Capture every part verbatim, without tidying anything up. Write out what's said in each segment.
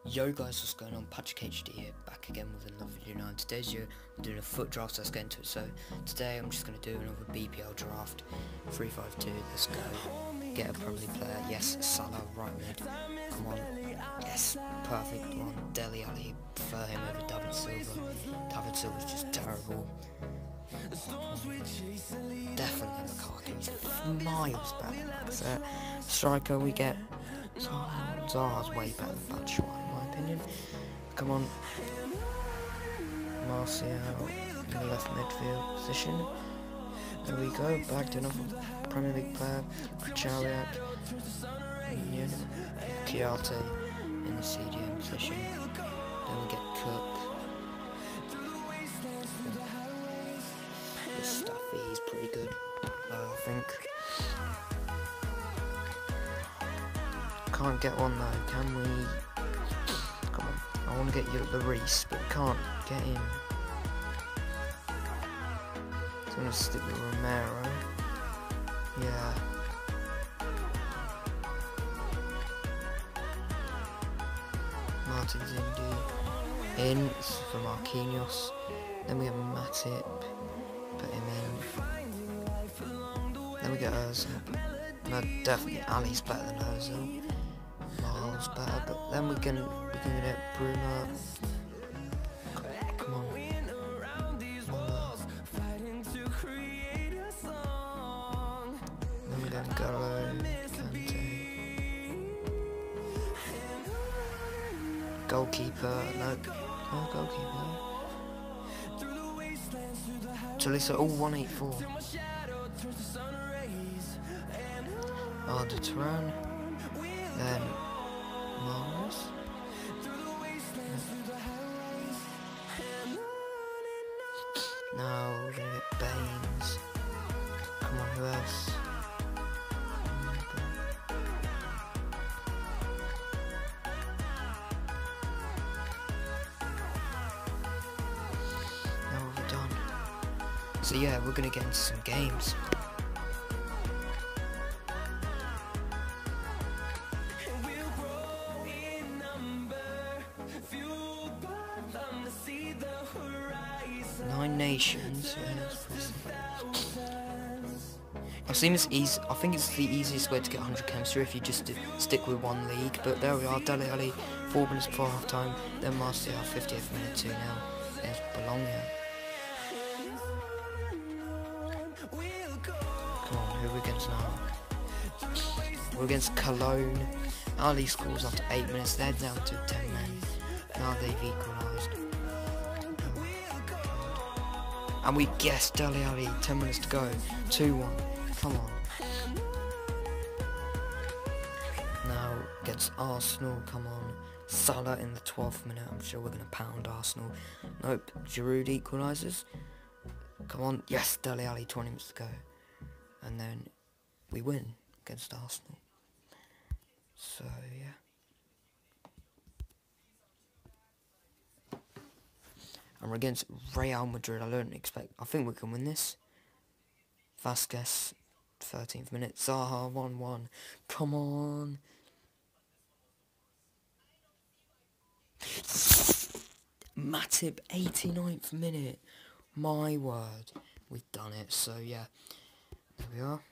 Yo guys, what's going on? Patrick H D here, back again with another video. Now in today's video, I'm doing a foot draft, so let's get into it. So today I'm just going to do another B P L draft, three five two, let's go. Get a Premier League player, yes, Salah, right mid, come on, yes, perfect one, Dele Alli, prefer him over David Silva. David Silva's just terrible. Definitely Lukaku, he's miles better than that. So, striker we get Zaha. Zaha's way better than Batshuayi in my opinion. Come on, Martial in the left midfield position. There we go, bagged another Premier League player, Krachaliak, Kiarte in the C D M position. Then we get Cook. This stuff, he's pretty good, uh, I think. Can't get one though, can we? Come on, I want to get you at the Reese, but can't get in. So I'm going to stick with Romero. Yeah. Martin's Indy. In for Marquinhos. Then we have Matip. Put him in. Then we get Ozil. No, definitely Ali's better than Ozil. Miles better, but then we can we can get Bruno. Come on. Then we get N'Golo Kante. Goalkeeper, nope. No goalkeeper. Tolisso, oh, one eighty-four. Oh, the Turan. Then Mars. Now we're gonna get Baines. Come on, who else? Now what have we done? So yeah, we're gonna get into some games. Nine nations. I've seen this easy. I think it's the easiest way to get one hundred chemistry if you just do, stick with one league. But there we are. Dele Alli, four minutes before half time. Then Martial, fiftieth minute, two now. There's Bologna. Come on, who are we against now? We're against Cologne. Ali scores after eight minutes. They're down to ten men. Now they've equalised. And we guessed Dele Alli, ten minutes to go, two one, come on. Now against Arsenal, come on. Salah in the twelfth minute, I'm sure we're going to pound Arsenal. Nope, Giroud equalises. Come on, yes, Dele Alli, twenty minutes to go. And then we win against Arsenal. So, yeah. And we're against Real Madrid. I don't expect. I think we can win this. Vasquez, thirteenth minute. Zaha, one one. Come on. Matip, eighty-ninth minute. My word. We've done it. So, yeah. There we are.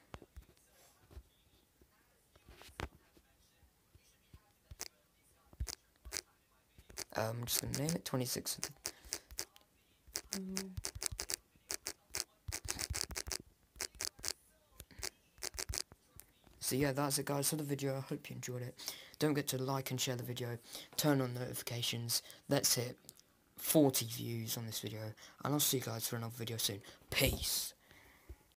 Um, I'm just going to name it. twenty-six. So yeah, that's it guys for the video. I hope you enjoyed it. Don't forget to like and share the video, turn on notifications. Let's hit forty views on this video, and I'll see you guys for another video soon. Peace.